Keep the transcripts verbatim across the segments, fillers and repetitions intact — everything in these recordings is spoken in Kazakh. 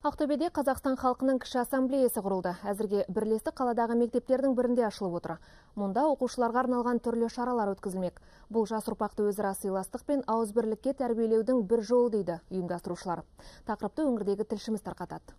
Ақтөбеде Қазақстан халқының кіші ассамблеясы құрылды. Әзірге бірлестік қаладағы мектептердің бірінде ашылып отыр. Мұнда оқушыларға арналған түрлі шаралар өткізілмек. Бұл жас ұрпақты өзара сыйластық пен ауызбірлікке тәрбиелеудің бір жолы дейді ұйымдастырушылар. Тақырыпты өңірдегі тілшіміз тарқатады.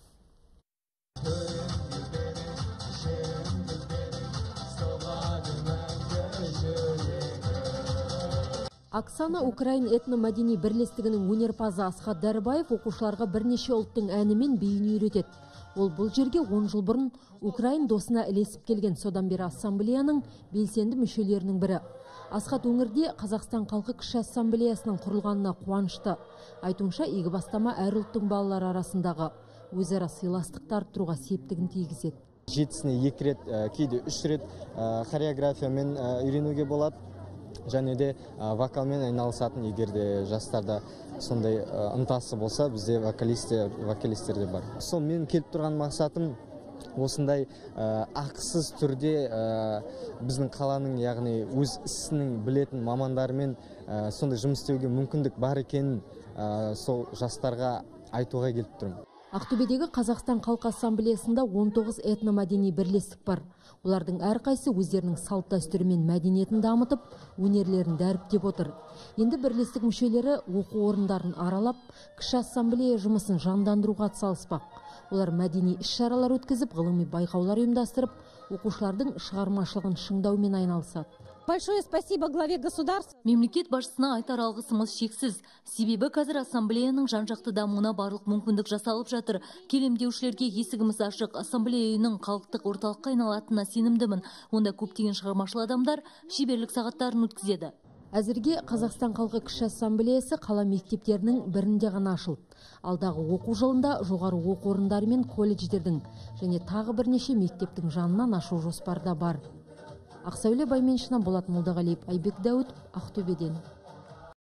Оксана Украин этно-мәдени бірлестігінің өнерпазы Асхат Дәрібаев оқушыларға бірнеше ұлттың әнімен биін үйретеді. Ол бұл жерге он жыл бұрын Украин досына ілесіп келген, содан бері ассамблеяның белсенді мүшелерінің бірі. Асхат өңірде Қазақстан халқы кіші ассамблеясының құрылғанына қуанышты. Айтуынша, игі бастама әр ұлттың балалары арасындағы өзара сыйластықты арттыруға септігін тигізеді. Жетісіне екі рет, кейде үш рет хореографиямен үйренуге болады. Және де вокалмен айналысатын, егерде жастарда сондай ынтасы болса, бізде вокалистер, вокалистер де бар. Сол мен келіп тұрған мақсатым осындай ақысыз түрде біздің қаланың, яғни өз ісінің білетін мамандарымен сондай жұмыс істеуге мүмкіндік бар екенін сол жастарға айтуға келіп тұрмын. Ақтөбедегі Қазақстан халқы ассамблеясында он тоғыз этно-мәдени бірлестік бар. Олардың әрқайсы өздерінің салт дәстүрі мен мәдениетін дамытып, өнерлерін дәріптеп отыр. Енді бірлестік мүшелері оқу орындарын аралап, кіші ассамблея жұмысын жандандыруға атсалыспақ. Олар мәдени іс-шаралар өткізіп, ғылыми байқаулар ұйымдастырып, оқушылардың шығармашылығын шыңдаумен айналысады. Большое спасибо главе государства. Мемлекет басшысына айтар алғысымыз шексіз. Себебі қазір ассамблеяның жан-жақты дамуына барлық мүмкіндік жасалып жатыр. Келемдеушілерге есігіміз ашық. Ассамблея үйінің халықтық орталыққа айналатынына сенімдімін. Онда көптеген шығармашыл адамдар шеберлік сағаттарын өткізеді. Әзірге Қазақстан халқы кіші ассамблеясы қала мектептерінің бірінде ғана ашылды. Алдағы оқу жылында жоғары оқу орындары мен колледждердің және тағы бірнеше мектептің жанынан ашу жоспарда бар. Ақсәуле Байменшина, Болат Молдағалиев, Айбек Дәуіт, Ақтөбеден.